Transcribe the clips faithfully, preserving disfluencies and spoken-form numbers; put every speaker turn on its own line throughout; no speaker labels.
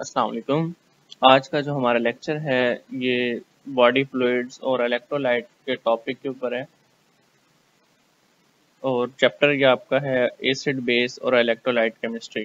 अस्सलाम वालेकुम। आज का जो हमारा लेक्चर है ये बॉडी फ्लूइड्स और इलेक्ट्रोलाइट के टॉपिक के ऊपर है और चैप्टर ये आपका है एसिड बेस और इलेक्ट्रोलाइट केमिस्ट्री।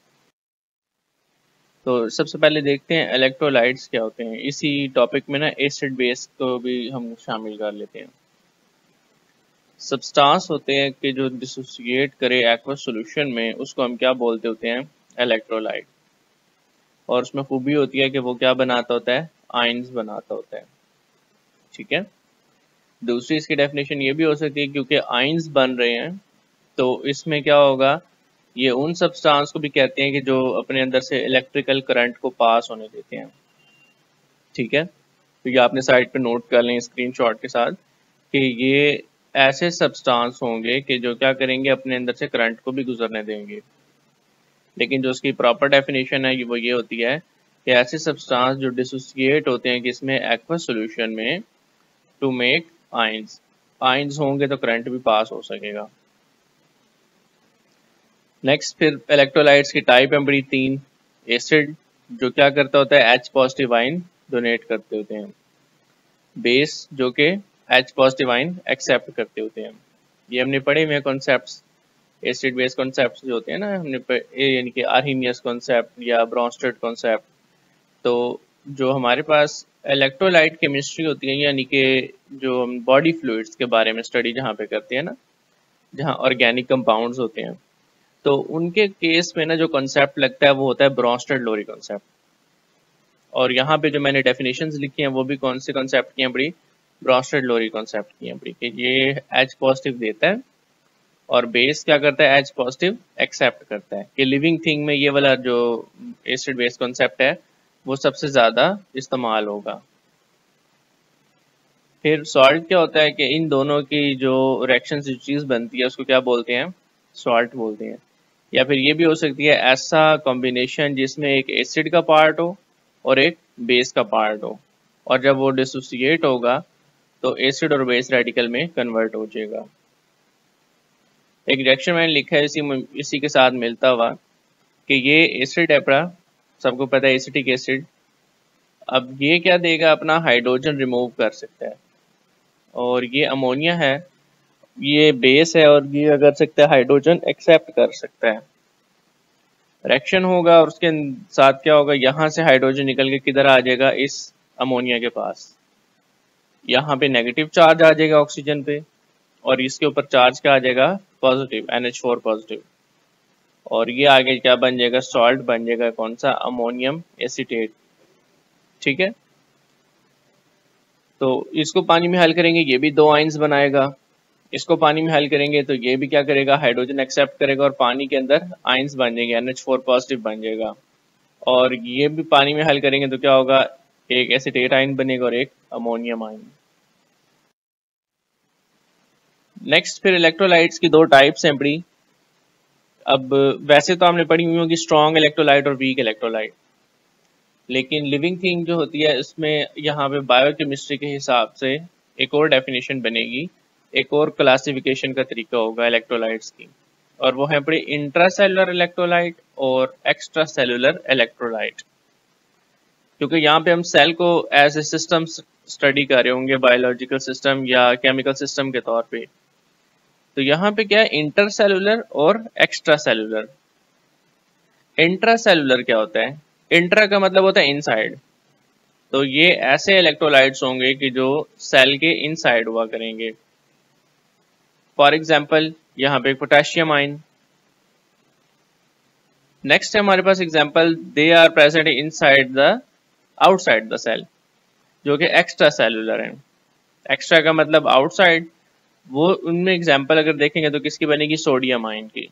तो सबसे पहले देखते हैं इलेक्ट्रोलाइट्स क्या होते हैं। इसी टॉपिक में ना एसिड बेस को भी हम शामिल कर लेते हैं। सब्सटेंस होते हैं कि जो डिसोसिएट करे एक्वस सॉल्यूशन में, उसको हम क्या बोलते होते हैं, इलेक्ट्रोलाइट। और उसमें खूबी होती है कि वो क्या बनाता होता है, आयंस बनाता होता है। ठीक है। दूसरी इसकी डेफिनेशन ये भी हो सकती है क्योंकि आयंस बन रहे हैं तो इसमें क्या होगा, ये उन सब्सटेंस को भी कहते हैं कि जो अपने अंदर से इलेक्ट्रिकल करंट को पास होने देते हैं। ठीक है। तो ये आपने साइड पे नोट कर लें स्क्रीनशॉट के साथ कि ये ऐसे सब्सटेंस होंगे कि जो क्या करेंगे, अपने अंदर से करंट को भी गुजरने देंगे। लेकिन जो उसकी प्रॉपर डेफिनेशन है वो ये होती है कि ऐसे सब्सटेंस जो डिसोसिएट होते हैं किसमें, एक्वस सॉल्यूशन में, टू मेक आयंस। आयंस होंगे तो करंट भी पास हो सकेगा। नेक्स्ट फिर इलेक्ट्रोलाइट्स की टाइप है बड़ी तीन। एसिड जो क्या करता होता है, एच पॉजिटिव आयन डोनेट करते होते हैं। बेस जो कि एच पॉजिटिव आयन एक्सेप्ट करते होते हैं। ये हमने पढ़े हुए कॉन्सेप्ट्स, एसिड बेस कॉन्सेप्ट्स जो होते हैं ना, हमने यानी कि आर्हीनियस कॉन्सेप्ट या ब्रॉन्स्टेड कॉन्सेप्ट। तो जो हमारे पास इलेक्ट्रोलाइट केमिस्ट्री होती है, यानी कि जो हम बॉडी फ्लूइड्स के बारे में स्टडी जहाँ पे करते हैं ना, जहाँ ऑर्गेनिक कंपाउंड्स होते हैं, तो उनके केस में ना जो कॉन्सेप्ट लगता है वो होता है ब्रॉन्स्टेड लोरी कॉन्सेप्ट। और यहाँ पे जो मैंने डेफिनेशंस लिखी हैं वो भी कौन से कॉन्सेप्ट की हैं बड़ी, ब्रॉन्स्टेड लोरी कॉन्सेप्ट की हैं बड़ी, कि ये एच पॉजिटिव देता है और बेस क्या करता है, एच पॉजिटिव एक्सेप्ट करता है। कि लिविंग थिंग में ये वाला जो एसिड बेस कॉन्सेप्ट है वो सबसे ज्यादा इस्तेमाल होगा। फिर सॉल्ट क्या होता है कि इन दोनों की जो रिएक्शन से चीज बनती है उसको क्या बोलते हैं, सॉल्ट बोलते हैं। या फिर ये भी हो सकती है ऐसा कॉम्बिनेशन जिसमें एक एसिड का पार्ट हो और एक बेस का पार्ट हो, और जब वो डिसोसिएट होगा तो एसिड और बेस रेडिकल में कन्वर्ट हो जाएगा। एक रिएक्शन मैंने लिखा है इसी इसी के साथ मिलता हुआ कि ये एसिड है अपना, सबको पता है एसिटिक एसिड। अब ये क्या देगा, अपना हाइड्रोजन रिमूव कर सकता है, और ये अमोनिया है, ये बेस है और ये कर सकता है हाइड्रोजन एक्सेप्ट कर सकता है। रिएक्शन होगा और उसके साथ क्या होगा, यहाँ से हाइड्रोजन निकल के किधर आ जाएगा, इस अमोनिया के पास। यहाँ पे नेगेटिव चार्ज आ जाएगा ऑक्सीजन पे, और इसके ऊपर चार्ज क्या आ जाएगा, positive, N H four positive. और ये आगे क्या बन जाएगा, सॉल्ट बन जाएगा, कौन सा, अमोनियम एसीटेट। ठीक है। तो इसको पानी में हल करेंगे, ये भी दो आयंस बनाएगा। इसको पानी में हल करेंगे तो ये भी क्या करेगा, हाइड्रोजन एक्सेप्ट करेगा और पानी के अंदर आयंस बन जाएंगे, एन एच फोर पॉजिटिव बन जाएगा। और ये भी पानी में हल करेंगे तो क्या होगा, एक एसीटेट आयन बनेगा और एक अमोनियम आयन। नेक्स्ट फिर इलेक्ट्रोलाइट्स की दो टाइप्स हैं बड़ी। अब वैसे तो हमने पढ़ी हुई होगी स्ट्रॉन्ग इलेक्ट्रोलाइट और वीक इलेक्ट्रोलाइट, लेकिन लिविंग थिंग जो होती है इसमें यहाँ पे बायोकेमिस्ट्री के हिसाब से एक और डेफिनेशन बनेगी, एक और क्लासिफिकेशन का तरीका होगा इलेक्ट्रोलाइट्स की, और वो है बड़ी इंट्रासेलुलर इलेक्ट्रोलाइट और एक्स्ट्रा सेलुलर इलेक्ट्रोलाइट। क्योंकि यहाँ पे हम सेल को एज ए सिस्टम स्टडी कर रहे होंगे, बायोलॉजिकल सिस्टम या केमिकल सिस्टम के तौर पे, तो यहाँ पे क्या है, इंटरसेलुलर और एक्स्ट्रा सेलुलर। इंट्रासेलुलर क्या होता है, इंट्रा का मतलब होता है इनसाइड, तो ये ऐसे इलेक्ट्रोलाइट्स होंगे कि जो सेल के इनसाइड हुआ करेंगे। फॉर एग्जांपल यहाँ पे पोटेशियम आयन। नेक्स्ट है हमारे पास example, they are present inside the outside the cell, जो कि एक्स्ट्रा सेलुलर है। एक्स्ट्रा का मतलब आउटसाइड, वो उनमें एग्जांपल अगर देखेंगे तो किसकी बनेगी, सोडियम आयन की।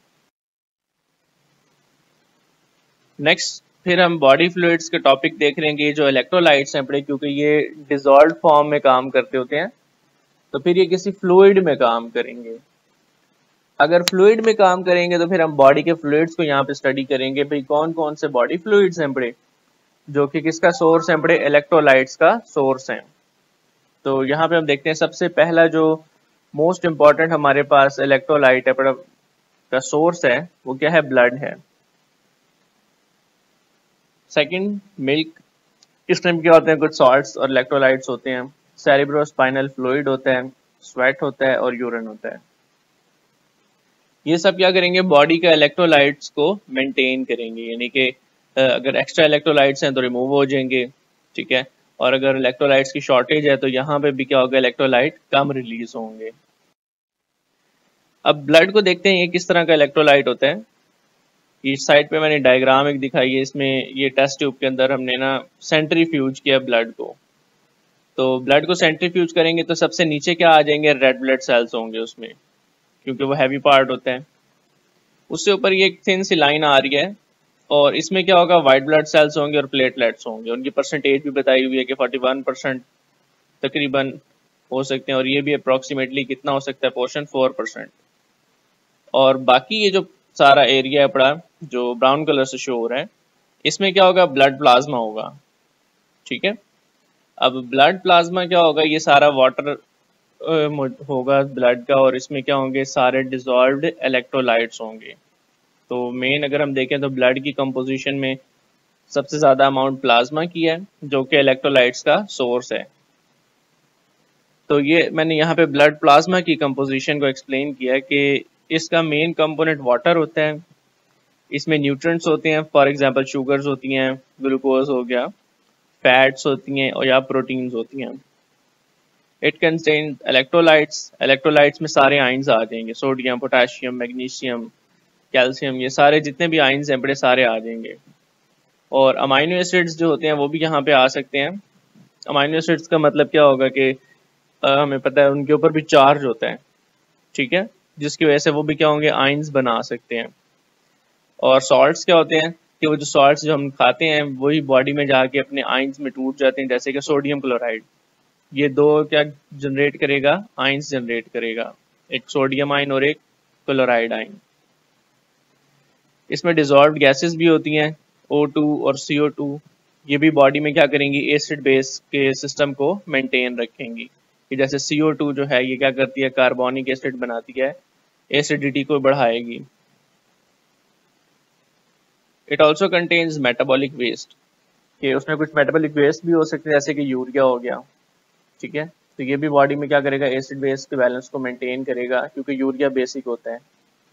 नेक्स्ट फिर हम बॉडी फ्लूइड्स के टॉपिक देख रहे हैं, ये जो इलेक्ट्रोलाइट्स हैं बड़े, क्योंकि ये डिसॉल्व फॉर्म में काम करते होते हैं, तो फिर ये किसी फ्लूइड में काम करेंगे। अगर फ्लूइड में काम करेंगे तो फिर हम बॉडी के फ्लूइड्स को यहाँ पे स्टडी करेंगे, भाई कौन कौन से बॉडी फ्लूइड्स हैं बड़े, जो कि किसका सोर्स है बड़े, इलेक्ट्रोलाइट्स का सोर्स है। तो यहाँ पे हम देखते हैं सबसे पहला जो मोस्ट इंपॉर्टेंट हमारे पास इलेक्ट्रोलाइट है बड़ा का सोर्स है, वो क्या है, ब्लड है। सेकंड मिल्क, इसमें क्या होते हैं, कुछ सॉल्ट्स और इलेक्ट्रोलाइट्स होते हैं, सेरेब्रोस्पाइनल फ्लूइड होता है, स्वेट होता है और यूरिन होता है। ये सब क्या करेंगे, बॉडी का इलेक्ट्रोलाइट्स को मेंटेन करेंगे, यानी कि अगर एक्स्ट्रा इलेक्ट्रोलाइट्स हैं तो रिमूव हो जाएंगे, ठीक है, और अगर इलेक्ट्रोलाइट्स की शॉर्टेज है तो यहाँ पे भी क्या होगा, इलेक्ट्रोलाइट कम रिलीज होंगे। अब ब्लड को देखते हैं ये किस तरह का इलेक्ट्रोलाइट होता है। इस साइड पे मैंने डायग्राम एक दिखाई है, इसमें ये टेस्ट ट्यूब के अंदर हमने ना सेंट्रीफ्यूज किया ब्लड को। तो ब्लड को सेंट्रीफ्यूज करेंगे तो सबसे नीचे क्या आ जाएंगे, रेड ब्लड सेल्स होंगे उसमें, क्योंकि वो हैवी पार्ट होता है। उससे ऊपर ये एक थिन सी लाइन आ रही है और इसमें क्या होगा, व्हाइट ब्लड सेल्स होंगे और प्लेटलेट्स होंगे। उनकी परसेंटेज भी बताई हुई है कि इकतालीस परसेंट तकरीबन हो सकते हैं, और ये भी अप्रॉक्सीमेटली कितना हो सकता है, पोर्शन फोर परसेंट। और बाकी ये जो सारा एरिया है पड़ा, जो ब्राउन कलर से शो हो रहा है, इसमें क्या होगा, ब्लड प्लाज्मा होगा, ठीक है। अब ब्लड प्लाज्मा क्या होगा, ये सारा वाटर होगा ब्लड का, और इसमें क्या होंगे, सारे डिजॉल्व्ड इलेक्ट्रोलाइट्स होंगे। तो मेन अगर हम देखें तो ब्लड की कंपोजिशन में सबसे ज्यादा अमाउंट प्लाज्मा की है, जो कि इलेक्ट्रोलाइट्स का सोर्स है। तो ये मैंने यहाँ पे ब्लड प्लाज्मा की कंपोजिशन को एक्सप्लेन किया है कि इसका मेन कंपोनेंट वाटर होता है, इसमें न्यूट्रिएंट्स होते हैं, फॉर एग्जांपल शुगर्स होती हैं, ग्लूकोज हो गया, फैट्स होती हैं और या प्रोटीन्स होती हैं। इट कंटेन इलेक्ट्रोलाइट्स, इलेक्ट्रोलाइट्स में सारे आयंस आ जाएंगे, सोडियम, पोटेशियम, मैग्नीशियम, कैल्शियम, ये सारे जितने भी आयंस हैं बड़े सारे आ जाएंगे। और अमाइनो एसिड्स जो होते हैं वो भी यहाँ पे आ सकते हैं। अमाइनो एसिड्स का मतलब क्या होगा कि हमें पता है उनके ऊपर भी चार्ज होता है, ठीक है, जिसकी वजह से वो भी क्या होंगे, आयंस बना सकते हैं। और सॉल्ट्स क्या होते हैं कि वो जो सॉल्ट्स जो हम खाते हैं वही बॉडी में जाके अपने आयंस में टूट जाते हैं, जैसे कि सोडियम क्लोराइड, ये दो क्या जनरेट करेगा, आयंस जनरेट करेगा, एक सोडियम आयन और एक क्लोराइड आयन। इसमें डिजॉल्व्ड गैसेस भी होती हैं, ओ टू और सी ओ टू, ये भी बॉडी में क्या करेंगी, एसिड बेस के सिस्टम को मेंटेन रखेंगी। कि जैसे सी ओ टू जो है ये क्या करती है, कार्बोनिक एसिड बनाती है, एसिडिटी को बढ़ाएगी। It also contains metabolic waste, कि उसमें कुछ मेटाबॉलिक वेस्ट भी हो सकते हैं, जैसे कि यूरिया हो गया, ठीक है। तो ये भी बॉडी में क्या करेगा, एसिड बेस के बैलेंस को मेंटेन करेगा, क्योंकि यूरिया बेसिक होता है।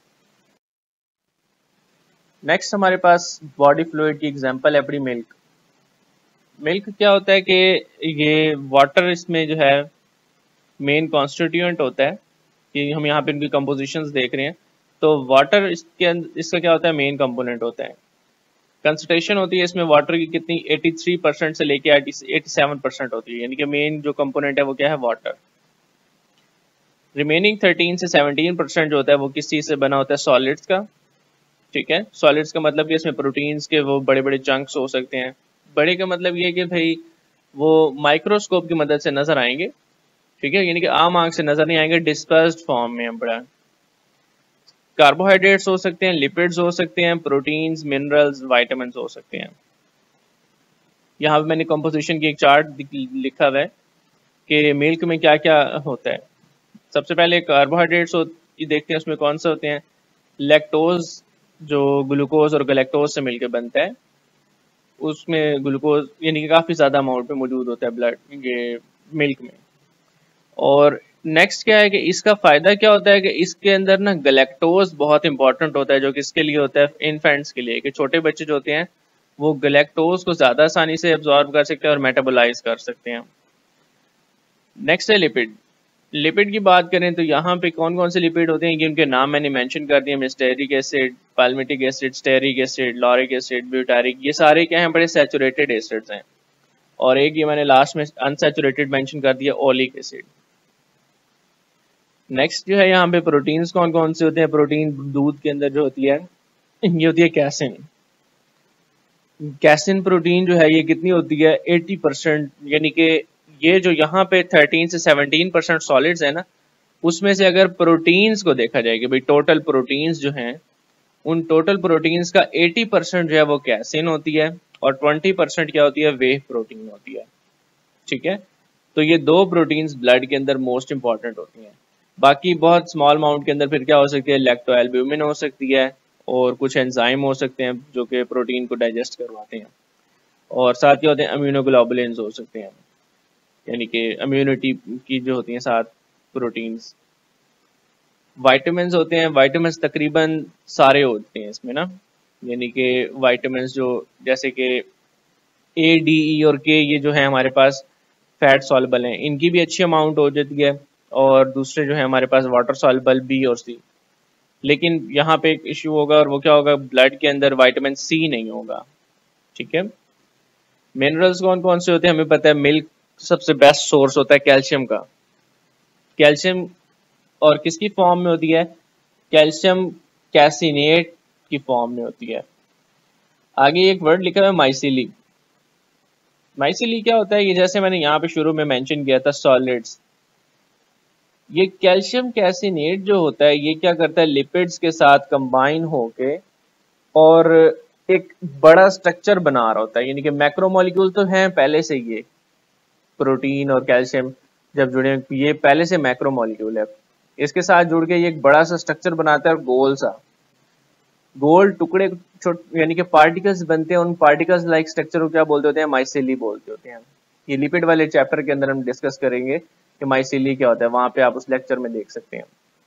नेक्स्ट हमारे पास बॉडी फ्लूइड की एग्जांपल है अपनी मिल्क। मिल्क क्या होता है कि ये वाटर इसमें जो है मेन कॉन्स्टिट्यूएंट होता है, कि हम यहाँ पे इनकी कंपोजिशंस देख रहे हैं। तो वाटर इसके इसका क्या होता है, मेन कंपोनेंट होता है। कंसंट्रेशन होती है इसमें वाटर की कितनी, तिरासी परसेंट से लेके सत्तासी परसेंट होती है, यानी कि मेन जो कंपोनेंट है वो क्या है, वाटर। रिमेनिंग थर्टीन से सेवनटीन परसेंट जो होता है वो किस चीज से बना होता है, सॉलिड्स का, ठीक है। सॉलिड्स का मतलब कि इसमें प्रोटीन्स के वो बड़े बड़े चंक्स हो सकते हैं। बड़े का मतलब ये कि भाई वो माइक्रोस्कोप की मदद से नजर आएंगे, ठीक है, यानी कि आम आंख से नजर नहीं आएंगे, डिस्पर्स्ड फॉर्म में बड़ा। कार्बोहाइड्रेट्स हो सकते हैं, लिपिड्स हो सकते हैं, प्रोटीन्स, मिनरल्स, विटामिन हो सकते हैं। यहाँ पे मैंने कंपोजिशन की एक चार्ट लिखा हुआ है कि मिल्क में क्या क्या होता है। सबसे पहले कार्बोहाइड्रेट्स देखते हैं, उसमें कौन से होते हैं, लैक्टोज जो ग्लूकोज और गैलेक्टोज से मिलकर बनता है, उसमें ग्लूकोज यानी कि काफ़ी ज़्यादा अमाउंट में मौजूद होता है ब्लड ये मिल्क में। और नेक्स्ट क्या है कि इसका फ़ायदा क्या होता है कि इसके अंदर ना गैलेक्टोज बहुत इंपॉर्टेंट होता है, जो कि इसके लिए होता है, इन्फेंट्स के लिए, कि छोटे बच्चे जो होते हैं वो गैलेक्टोज को ज़्यादा आसानी से एब्जॉर्ब कर सकते हैं और मेटाबोलाइज कर सकते हैं। नेक्स्ट है लिपिड। लिपिड की बात करें तो यहाँ पे कौन कौन से लिपिड होते हैं कि उनके नाम मैंने मेंशन कर दिए, stearic acid, palmitic acid, stearic acid, lauric acid, butyric, ये सारे क्या हैं, बड़े सैचुरेटेड एसिड्स हैं। और एक ये मैंने लास्ट में अनसैचुरेटेड मेंशन कर दिया, ओलिक एसिड। नेक्स्ट जो है यहाँ पे प्रोटीन्स कौन कौन से होते हैं, प्रोटीन दूध के अंदर जो होती है ये होती है कैसिन। कैसिन प्रोटीन जो है ये कितनी होती है, अस्सी परसेंट, यानी कि ये जो यहाँ पे थर्टीन से सेवनटीन परसेंट सॉलिड्स है ना, उसमें से अगर प्रोटीन्स को देखा जाए कि भाई टोटल प्रोटीन्स जो हैं, उन टोटल प्रोटीन्स का अस्सी परसेंट जो है वो कैसिन होती है और बीस परसेंट क्या होती है, वे प्रोटीन होती है, ठीक है। तो ये दो प्रोटीन्स ब्लड के अंदर मोस्ट इंपॉर्टेंट होती हैं। बाकी बहुत स्मॉल अमाउंट के अंदर फिर क्या हो सकती है, लैक्टोएल्ब्यूमिन हो सकती है और कुछ एंजाइम हो सकते हैं जो कि प्रोटीन को डाइजेस्ट करवाते हैं। और साथ ही होते हैं इम्यूनोग्लोबुलिन्स हो सकते हैं, यानी कि इम्यूनिटी की जो होती हैं साथ प्रोटीन्स। वाइटामिन्स होते हैं, वाइटामिन्स तकरीबन सारे होते हैं इसमें ना, यानी कि वाइटामिन्स जो जैसे कि ए, डी, ई और के, ये जो है हमारे पास फैट सॉल्युबल हैं, इनकी भी अच्छी अमाउंट हो जाती है। और दूसरे जो है हमारे पास वाटर सॉल्युबल बी और सी। लेकिन यहाँ पे एक इश्यू होगा, और वो क्या होगा, ब्लड के अंदर विटामिन सी नहीं होगा। ठीक है। मिनरल्स कौन कौन से होते हैं हमें पता है। मिल्क सबसे बेस्ट सोर्स होता है कैल्शियम का। कैल्शियम और किसकी फॉर्म में होती है, कैल्शियम कैसिनेट की फॉर्म में होती है। आगे एक वर्ड लिखा हुआ है माइसिली। माइसिली क्या होता है, ये जैसे मैंने यहाँ पे शुरू में मेंशन किया था सॉलिड्स। ये कैल्शियम कैसिनेट जो होता है ये क्या करता है, लिपिड्स के साथ कंबाइन होके और एक बड़ा स्ट्रक्चर बना रहा होता है, यानी कि मैक्रोमोलिक्यूल तो हैं पहले से, ये प्रोटीन और कैल्शियम जब जुड़े ये पहले से मैक्रोमोलिक्यूल है, इसके साथ जुड़ के ये एक बड़ा सा स्ट्रक्चर बनाता है और गोल सा गोल टुकड़े यानी कि पार्टिकल्स बनते हैं। उन पार्टिकल्स लाइक स्ट्रक्चर को क्या बोलते होते हैं, माइसेली बोलते होते हैं। ये लिपिड वाले चैप्टर के अंदर हम डिस्कस करेंगे कि माइसेली क्या होता है, वहां पे आप उस लेक्चर में देख सकते हैं।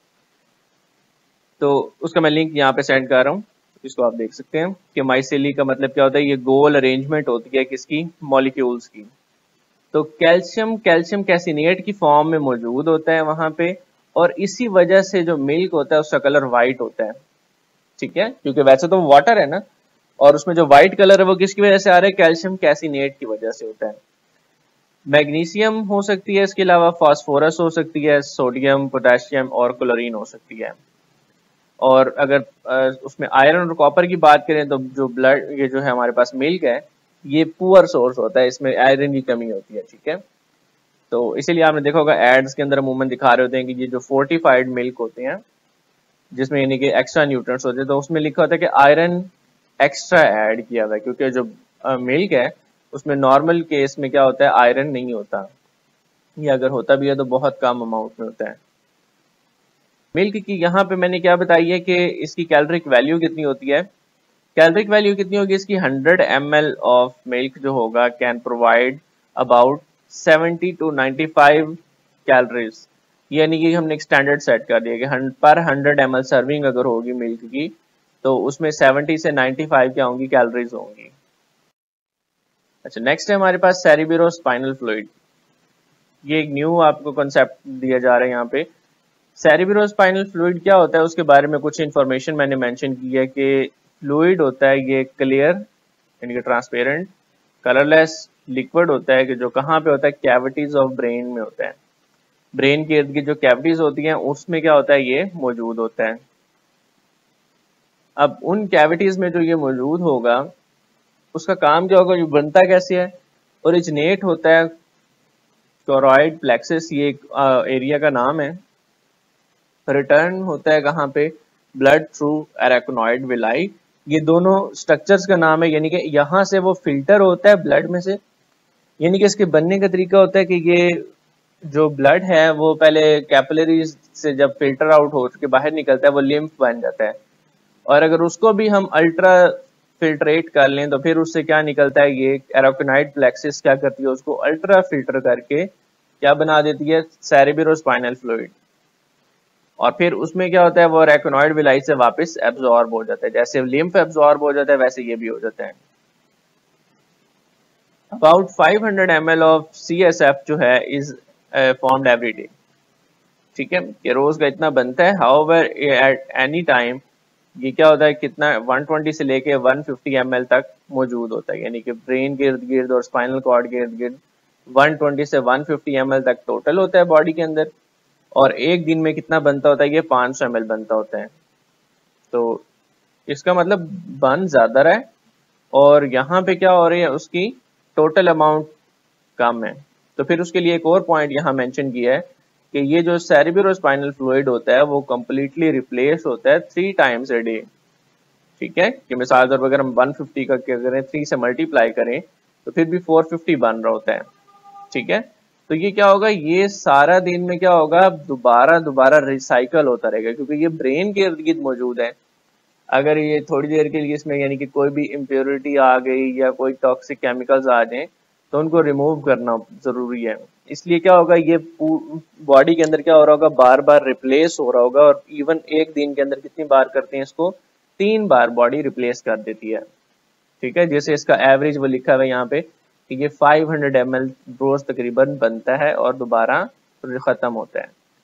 तो उसका मैं लिंक यहाँ पे सेंड कर रहा हूँ, इसको आप देख सकते हैं कि माइसेली का मतलब क्या होता है। ये गोल अरेंजमेंट होती है किसकी, मॉलिक्यूल्स की। तो कैल्शियम कैल्शियम कैसिनेट की फॉर्म में मौजूद होता है वहां पे, और इसी वजह से जो मिल्क होता है उसका कलर व्हाइट होता है। ठीक है, क्योंकि वैसे तो वाटर है ना, और उसमें जो व्हाइट कलर है वो किसकी वजह से आ रहा है, कैल्शियम कैसिनेट की वजह से होता है। मैग्नीशियम हो सकती है, इसके अलावा फास्फोरस हो सकती है, सोडियम, पोटेशियम और क्लोरीन हो सकती है। और अगर उसमें आयरन और कॉपर की बात करें तो जो ब्लड ये जो है हमारे पास मिल्क है ये पुअर सोर्स होता है, इसमें आयरन की कमी होती है। ठीक है, तो इसीलिए आपने देखा होगा एड्स के अंदर अमूमन दिखा रहे होते हैं कि ये जो फोर्टिफाइड मिल्क होते हैं जिसमें यानी कि एक्स्ट्रा न्यूट्रिएंट्स होते हैं, तो उसमें लिखा होता है कि आयरन एक्स्ट्रा ऐड किया हुआ है, क्योंकि जो मिल्क है उसमें नॉर्मल केस में क्या होता है, आयरन नहीं होता, या अगर होता भी है तो बहुत कम अमाउंट में होता है। मिल्क की यहाँ पे मैंने क्या बताई है कि इसकी कैलोरिक वैल्यू कितनी होती है। कैलोरिक वैल्यू कितनी होगी इसकी, hundred M L of milk जो होगा can provide about seventy to ninety five calories. यानी कि हमने एक स्टैंडर्ड सेट कर दिया कि पर हंड्रेड एम एल सर्विंग अगर होगी मिल्क की तो उसमें सेवेंटी से नाइन्टी फाइव क्या होंगी, कैलोरीज होंगी। अच्छा, नेक्स्ट है हमारे पास सेरिब्रोस्पाइनल फ्लूइड। ये एक न्यू आपको कॉन्सेप्ट दिया जा रहा है यहाँ पे। सेरिब्रोस्पाइनल फ्लूइड क्या होता है उसके बारे में कुछ इन्फॉर्मेशन मैंने मेंशन की है कि फ्लूइड होता है ये क्लियर यानी कि ट्रांसपेरेंट, कलरलेस लिक्विड होता है कि जो कहाँ पे होता है, कैविटीज ऑफ ब्रेन में होता है। ब्रेन के इर्द गिर्द जो कैविटीज होती हैं उसमें क्या होता है, ये मौजूद होता है। अब उन कैविटीज में जो ये मौजूद होगा उसका काम क्या होगा, जो बनता कैसे है, ओरिजिनेट होता है टोरॉइड प्लेक्सिस, ये एक एरिया का नाम है। रिटर्न होता है कहाँ पे, ब्लड थ्रू एराकोनॉइड विलाई, ये दोनों स्ट्रक्चर्स का नाम है। यानी कि यहाँ से वो फिल्टर होता है ब्लड में से, यानी कि इसके बनने का तरीका होता है कि ये जो ब्लड है वो पहले कैपिलरीज से जब फिल्टर आउट हो के बाहर निकलता है वो लिम्फ बन जाता है, और अगर उसको भी हम अल्ट्रा फिल्ट्रेट कर लें तो फिर उससे क्या निकलता है, ये एराकोनॉइड प्लेक्सिस क्या करती है, उसको अल्ट्रा फिल्टर करके क्या बना देती है, सेरिब्रोस्पाइनल फ्लूइड। और फिर उसमें क्या होता है, वो एराकोनॉइड विलाई से वापस एब्जॉर्ब हो जाता है। जैसे लिम्फ एब्जॉर्ब हो जाता है वैसे ये भी हो जाता है। About five hundred M L of C S F जो है इज फॉर्म्ड एवरी डे। ठीक है, कि रोज का इतना बनता है। हाउएवर एट एनी टाइम ये क्या होता है, कितना वन ट्वेंटी से लेके वन फिफ्टी एम एल तक मौजूद होता है। यानी कि ब्रेन के इर्द गिर्द और स्पाइनल कॉर्ड के इर्द गिर्द वन ट्वेंटी से वन फिफ्टी एम एल तक टोटल होता है बॉडी के अंदर। और एक दिन में कितना बनता होता है, ये पाँच सौ एम एल बनता होता है। तो इसका मतलब बन ज्यादा रहा है और यहाँ पे क्या हो रही है, उसकी टोटल अमाउंट कम है। तो फिर उसके लिए एक और पॉइंट यहाँ मेंशन किया है कि ये जो सेरिब्रोस्पाइनल फ्लूइड होता है वो कम्प्लीटली रिप्लेस होता है थ्री टाइम्स ए डे। ठीक है, कि मिसाल तौर पर अगर हम वन फिफ्टी का क्या करें, थ्री से मल्टीप्लाई करें तो फिर भी फोर फिफ्टी बन रहा होता है। ठीक है, तो ये क्या होगा, ये सारा दिन में क्या होगा, दोबारा दोबारा रिसाइकल होता रहेगा, क्योंकि ये ब्रेन के इर्द गिर्द मौजूद है। अगर ये थोड़ी देर के लिए इसमें यानी कि कोई भी इम्प्योरिटी आ गई या कोई टॉक्सिक केमिकल्स आ जाएं तो उनको रिमूव करना ज़रूरी है। इसलिए क्या होगा, ये बॉडी के अंदर क्या हो रहा होगा, बार बार रिप्लेस हो रहा होगा। और इवन एक दिन के अंदर कितनी बार करते हैं इसको, तीन बार बॉडी रिप्लेस कर देती है। ठीक है, जैसे इसका एवरेज वो लिखा हुआ है यहाँ पे कि ये पाँच सौ एम एल रोज तकरीबन बनता है और दोबारा खत्म होता है।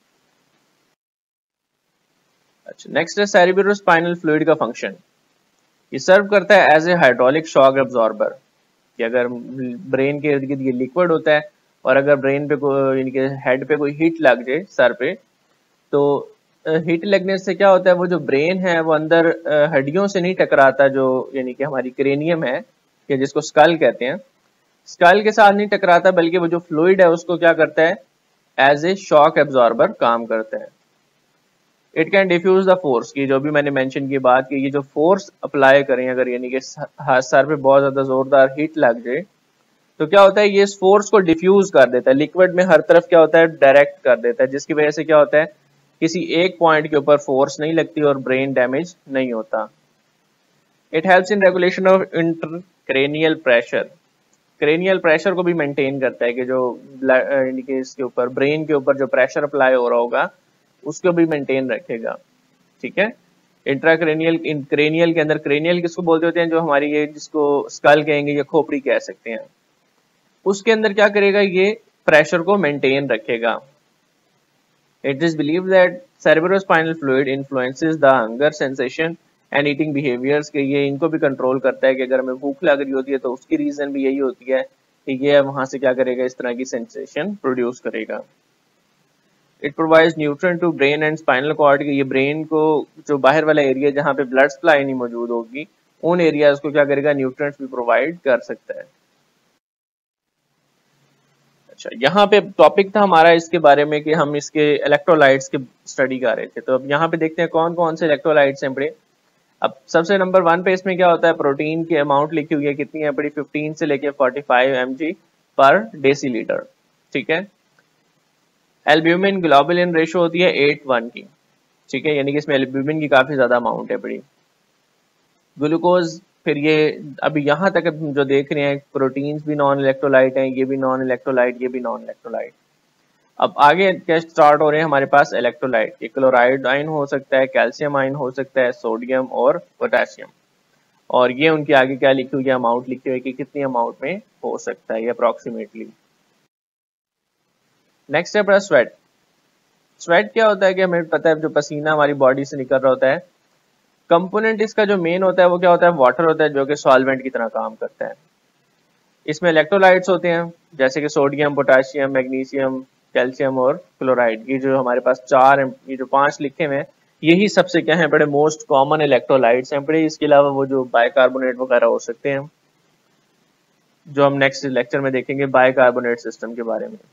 अच्छा, नेक्स्ट है सेरेब्रोस्पाइनल फ्लूइड का फंक्शन। ये सर्व करता है as a hydraulic shock absorber, कि अगर ब्रेन के इर्द गिर्द ये लिक्विड होता है और अगर ब्रेन पे कोई यानी कि हेड पे कोई हीट लग जाए सर पे, तो हीट लगने से क्या होता है, वो जो ब्रेन है वो अंदर हड्डियों से नहीं टकराता, जो यानी कि हमारी क्रेनियम है या जिसको स्कल कहते हैं, स्कल के साथ नहीं टकराता, बल्कि वो जो फ्लूइड है उसको क्या करता है, एज ए शॉक एब्जॉर्बर काम करता है। It can diffuse the force, की जो भी मैंने मेंशन की बात की, ये जो फोर्स अप्लाई करें अगर यानी कि सर पे बहुत ज्यादा जोरदार हीट लग जाए तो क्या होता है, ये इस फोर्स को डिफ्यूज कर देता है, लिक्विड में हर तरफ क्या होता है, डायरेक्ट कर देता है, जिसकी वजह से क्या होता है, किसी एक पॉइंट के ऊपर फोर्स नहीं लगती और ब्रेन डैमेज नहीं होता। It helps in regulation of intracranial pressure, cranial pressure को भी मेंटेन करता है, कि जो यानी कि इसके ऊपर ब्रेन के ऊपर जो प्रेशर अप्लाई हो रहा होगा उसको भी मेंटेन रखेगा। ठीक है, इंट्राक्रेनियल क्रेनियल के अंदर, क्रेनियल किसको बोलते होते हैं, जो हमारी ये जिसको स्कल कहेंगे या खोपड़ी कह सकते हैं, उसके अंदर क्या करेगा, ये प्रेशर को मेंटेन रखेगा। It is believe that cerebrospinal fluid influences the hunger sensation and eating behaviours, के ये इनको भी कंट्रोल करता है, कि अगर हमें भूख लग रही होती है तो उसकी रीजन भी यही होती है कि ये वहां से क्या करेगा, इस तरह की सेंसेशन प्रोड्यूस करेगा। It provides nutrient to brain and spinal cord, के ये ब्रेन को जो बाहर वाला एरिया जहाँ पे ब्लड सप्लाई नहीं मौजूद होगी उन एरियाज को क्या करेगा, न्यूट्रिएंट्स भी प्रोवाइड कर सकता है। अच्छा, यहाँ पे टॉपिक था हमारा इसके बारे में कि हम इसके इलेक्ट्रोलाइट्स की स्टडी कर रहे थे, तो अब यहाँ पे देखते हैं कौन कौन से इलेक्ट्रोलाइट्स हैं बड़े। अब सबसे नंबर वन पे इसमें क्या होता है, प्रोटीन की अमाउंट लिखी हुई है, कितनी है बड़ी, फिफ्टीन से लेके फोर्टी फाइव एम जी पर डेसीलीटर। ठीक है, एल्ब्यूमिन ग्लोबुलिन रेशो होती है एट वन की। ठीक है, यानी कि इसमें एल्ब्यूमिन की काफी ज्यादा अमाउंट है बड़ी। ग्लूकोज, फिर ये अभी यहाँ तक जो देख रहे हैं, प्रोटीन्स भी नॉन इलेक्ट्रोलाइट हैं, ये भी नॉन इलेक्ट्रोलाइट, ये भी नॉन इलेक्ट्रोलाइट। अब आगे क्या स्टार्ट हो रहे हैं हमारे पास इलेक्ट्रोलाइट, ये क्लोराइड आयन हो सकता है, कैल्शियम आयन हो सकता है, सोडियम और पोटेशियम, और ये उनकी आगे क्या लिखी हुई है, अमाउंट लिखी हुई है कि कितनी अमाउंट में हो सकता है ये अप्रोक्सीमेटली। नेक्स्ट है अपना स्वेट। स्वेट क्या होता है, कि हमें पता है जो पसीना हमारी बॉडी से निकल रहा होता है, कंपोनेंट इसका जो मेन होता है वो क्या होता है, वाटर होता है, जो कि सॉल्वेंट की तरह काम करता है। इसमें इलेक्ट्रोलाइट्स होते हैं जैसे कि सोडियम, पोटेशियम, मैग्नीशियम, कैल्शियम और क्लोराइड। ये जो हमारे पास चार, ये जो पांच लिखे हुए हैं, यही सबसे क्या है, बड़े मोस्ट कॉमन इलेक्ट्रोलाइट्स हैं बड़े। इसके अलावा वो जो बाइकार्बोनेट वगैरह हो सकते हैं, जो हम नेक्स्ट लेक्चर में देखेंगे बाइकार्बोनेट सिस्टम के बारे में।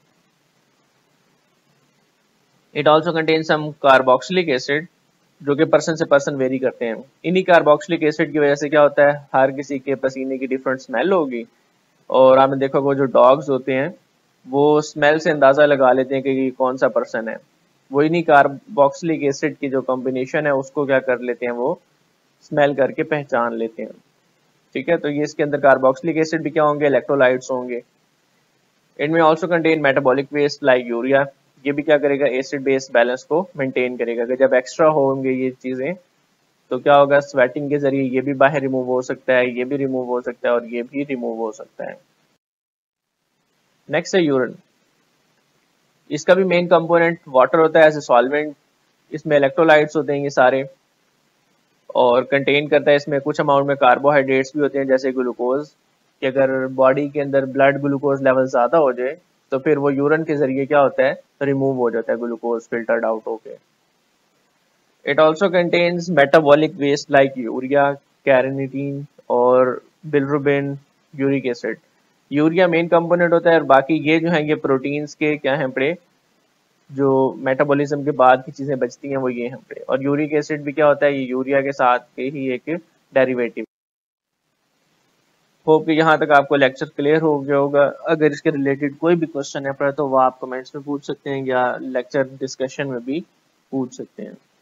It also contain some carboxylic acid, जो कि पर्सन से पर्सन वेरी करते हैं। इन्हीं कार्बोक्सिलिक एसिड की वजह से क्या होता है, हर किसी के पसीने की डिफरेंट स्मेल होगी, और आपने देखा वो जो डॉग्स होते हैं वो स्मेल से अंदाजा लगा लेते हैं कि ये कौन सा पर्सन है। वो इन्हीं कार्बोक्सिलिक एसिड की जो कॉम्बिनेशन है उसको क्या कर लेते हैं, वो स्मेल करके पहचान लेते हैं। ठीक है, तो ये इसके अंदर कार्बोक्सिलिक एसिड भी क्या होंगे, इलेक्ट्रोलाइट्स होंगे। इनमें also contain metabolic waste like urea, ये भी क्या करेगा, एसिड बेस बैलेंस को मेंटेन करेगा, कि जब एक्स्ट्रा होंगे ये चीजें तो क्या होगा, स्वेटिंग के जरिए ये भी बाहर रिमूव हो सकता है, ये भी रिमूव हो सकता है और ये भी रिमूव हो सकता है। नेक्स्ट है यूरिन। इसका भी मेन कंपोनेंट वाटर होता है एज ए सॉल्वेंट। इसमें इलेक्ट्रोलाइट्स होते हैं ये सारे, और कंटेन करता है इसमें कुछ अमाउंट में कार्बोहाइड्रेट्स भी होते हैं जैसे ग्लूकोज, कि अगर बॉडी के अंदर ब्लड ग्लूकोज लेवल ज्यादा हो जाए तो फिर वो यूरिन के जरिए क्या होता है, रिमूव हो जाता है, ग्लूकोज फिल्टर्ड आउट होके। It also contains metabolic waste like urea, creatinine और bilirubin, uric acid. Urea main component होता है, और बाकी ये जो है ये प्रोटीन्स के क्या हैं पड़े, जो मेटाबॉलिज्म के बाद की चीजें बचती हैं वो ये हैं पड़े। और यूरिक एसिड भी क्या होता है, ये यूरिया के साथ के ही एक डेरिवेटिव। होप कि यहाँ तक आपको लेक्चर क्लियर हो गया होगा। अगर इसके रिलेटेड कोई भी क्वेश्चन है तो वो आप कमेंट्स में पूछ सकते हैं या लेक्चर डिस्कशन में भी पूछ सकते हैं।